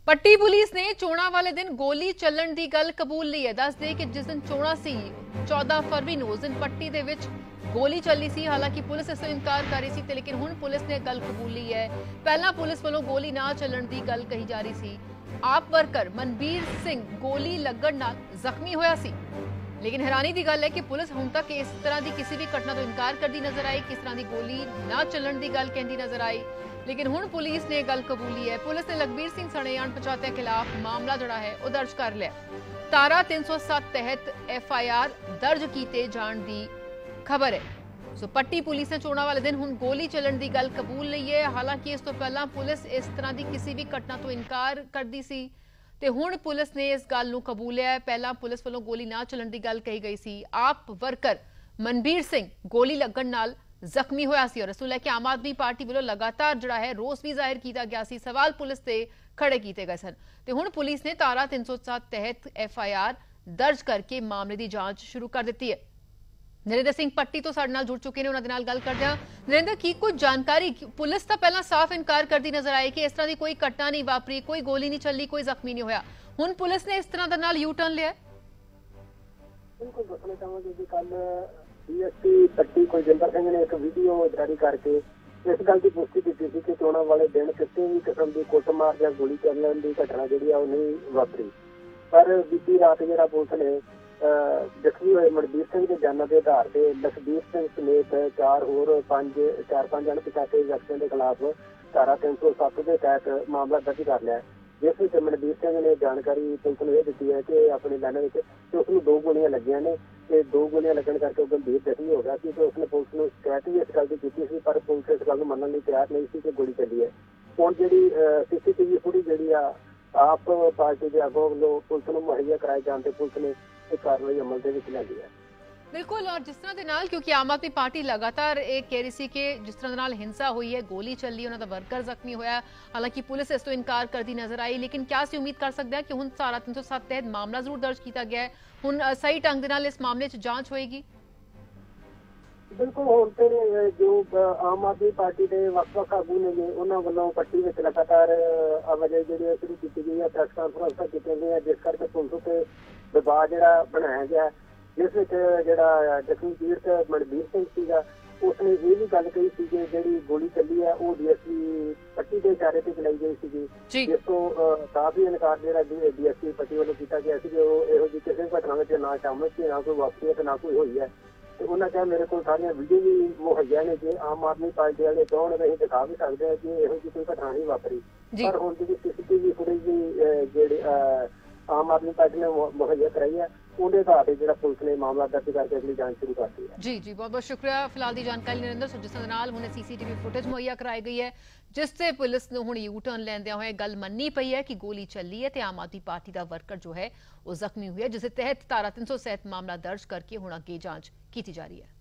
ਪੱਟੀ police ਨੇ ਚੋਣਾਂ ਵਾਲੇ ਦਿਨ ਗੋਲੀ ਚੱਲਣ ਦੀ ਗੱਲ ਕਬੂਲ ਲਈ ਹੈ। ਦੱਸ ਦੇ ਕਿ ਜਿਸ ਦਿਨ ਚੋਣਾਂ ਸੀ 14 ਫਰਵਰੀ ਨੂੰ ਉਸ ਦਿਨ ਪੱਟੀ ਦੇ ਵਿੱਚ ਗੋਲੀ ਚੱਲੀ ਸੀ। ਹਾਲਾਂਕਿ ਪੁਲਿਸ ਇਸ ਤੋਂ ਇਨਕਾਰ ਕਰ ਰਹੀ ਸੀ ਤੇ ਲੇਕਿਨ ਹੁਣ ਪੁਲਿਸ ਨੇ ਗੱਲ ਕਬੂਲ ਲਈ ਹੈ। ਪਹਿਲਾਂ ਪੁਲਿਸ ਵੱਲੋਂ ਗੋਲੀ ਨਾ ਚੱਲਣ ਦੀ ਗੱਲ ਕਹੀ ਜਾ ਰਹੀ ਸੀ। ਆਪ ਵਰਕਰ ਮਨਬੀਰ ਸਿੰਘ ਗੋਲੀ ਲੱਗਣ ਨਾਲ ਜ਼ਖਮੀ ਹੋਇਆ ਸੀ। लेकिन हैरानी की गल है कि पुलिस हुण तक इस तरह की किसी भी घटना तो इनकार करती नजर आई, किस तरह की गोली ना चलण की गल कहती नजर आई। लेकिन हुण पुलिस ने गल कबूली है। पुलिस ने लखबीर सिंह सने अणपछाते खिलाफ मामला जोड़ा है वह दर्ज कर लिया। धारा 307 तहत FIR दर्ज किए जाने की खबर है। सो पट्टी पुलिस ने चोणों वाले दिन हुण गोली चलण की गल कबूल ली है। हालांकि इस तो पहला पुलिस इस तरह की किसी भी घटना तो इनकार करती सी ਤੇ ਹੁਣ ਪੁਲਿਸ ਨੇ ਇਸ ਗੱਲ ਨੂੰ ਕਬੂਲਿਆ ਹੈ। ਪਹਿਲਾਂ ਪੁਲਿਸ ਵੱਲੋਂ ਗੋਲੀ ਨਾ ਚੱਲਣ ਦੀ ਗੱਲ ਕਹੀ ਗਈ ਸੀ। ਆਪ ਵਰਕਰ ਮਨਬੀਰ ਸਿੰਘ ਗੋਲੀ ਲੱਗਣ ਨਾਲ ਜ਼ਖਮੀ ਹੋਇਆ ਸੀ ਔਰ ਇਸ ਨੂੰ ਲੈ ਕੇ ਆਮ ਆਦਮੀ ਪਾਰਟੀ ਵੱਲੋਂ ਲਗਾਤਾਰ ਜਿਹੜਾ ਹੈ ਰੋਸ ਵੀ ਜ਼ਾਹਿਰ ਕੀਤਾ ਗਿਆ ਸੀ। ਸਵਾਲ ਪੁਲਿਸ ਤੇ ਖੜੇ ਕੀਤੇ ਗਏ ਸਨ ਤੇ ਹੁਣ ਪੁਲਿਸ ਨੇ ਧਾਰਾ 307 ਤਹਿਤ FIR ਦਰਜ ਕਰਕੇ ਮਾਮਲੇ ਦੀ ਜਾਂਚ ਸ਼ੁਰੂ ਕਰ ਦਿੱਤੀ ਹੈ। नरेंद्र सिंह पट्टी तो साडे नाल जुड़ चुके हैं, उन्हां दे नाल गल करदे हां। नरेंद्र, की कुछ जानकारी? पुलिस तो पहला साफ इनकार करती नजर आई कि इस तरह की कोई घटना नहीं वापरी, कोई गोली नहीं चली, कोई जख्मी नहीं होया। हुण पुलिस ने इस तरह दे नाल यू टर्न लिया। बिल्कुल दसना चाहांगे कि कल DSP पट्टी कुलजिंदर सिंह ने एक वीडियो जारी करके इस गल की पुष्टि की थी कि चोणां वाले दिन किसी भी किस्म की कुटमार या गोली चलण की घटना जिहड़ी आ नहीं वापरी। पर बीती रात जिहड़ा पुलिस ने जख्मी हुए मनबीर सिंह के बयानों के आधार पर लखबीर सिंह समेत चार पांच अणपछाते व्यक्तियों के खिलाफ धारा 307 के तहत मामला दर्ज कर लिया। जिस में मनबीर सिंह ने जानकारी पुलिस को यह दी है कि अपने बयानों में उसको 2 गोलियां लगियां ने ते 2 गोलियां लगन करके गंभीर जख्मी हो गया कि उसने पुलिस को शिकायत भी इस गल की की, पर पुलिस इस गल मनने लिए तैयार नहीं थी कि गोली चली है। हुण जी CCTV फुटेज जी आप पार्टी के आगों पुलिस को मुहैया कराए जाने पुलिस ने कार्रवाई अमल दे विच लिआंदी है। बिल्कुल, और जिस तरह के नाल क्योंकि आम आदमी पार्टी लगातार एक कह रही सी कि जिस तरह नाल हिंसा हुई है, गोली चली, उन्होंने वर्कर जख्मी होया। हालांकि पुलिस इस तो इनकार करती नजर आई। लेकिन क्या असीं उम्मीद कर सकते हैं कि हुण धारा 307 तहत मामला जरूर दर्ज किया गया है, हुण सही ढंग दे नाल इस मामले च जांच होएगी? बिल्कुल, हुण ते जो आम आदमी पार्टी के ਵੱਖ-ਵੱਖ आगू ने उन्होंने वालों पट्टी में लगातार आवाजाही जी शुरू की गई है, प्रैस कानफ्रेंस की गई है, जिस करके पुलिस के दबाव जो बनाया गया, जिस जरा जख्मी पीड़ित मनबीर सिंह सीगा उसने ये भी गल कही थी कि जी गोली चली है वो DSP पट्टी के इशारे से चलाई गई थी, जिस तो काफी इनकार जो DSP पट्टी वालों किया गया कि वो यहो जी किसी घटना में ना शामिल थी, ना कोई वापसी है ना कोई हुई है। तो उन्होंने कहा मेरे को सारिया वीडियो भी मुहैया ने कि आम आदमी पार्टी वाले चाहन तो दिखा भी सकते हैं कि यहो जी कोई घटना नहीं वापरी। पर हुण जी CCTV फुटेज जी आम आदमी पार्टी ने मुहैया कराई है, उहदे आधार पर जिहड़ा पुलिस ने मामला दर्ज करके अगली जांच शुरू कर दी है। जी जी, बहुत बहुत शुक्रिया फिलहाल की जानकारी नरेंद्र। सो जिस नाल हुणे CCTV फुटेज मुहैया कराई गई है जिससे पुलिस ने हुण यू टर्न लैंदियां होए गल मन्नी पई है कि गोली चली है ते आम आदमी पार्टी का वर्कर जो है वो जख्मी हुआ है, जिस तहत धारा 307 मामला दर्ज करके हुण अगे जांच की जा रही है।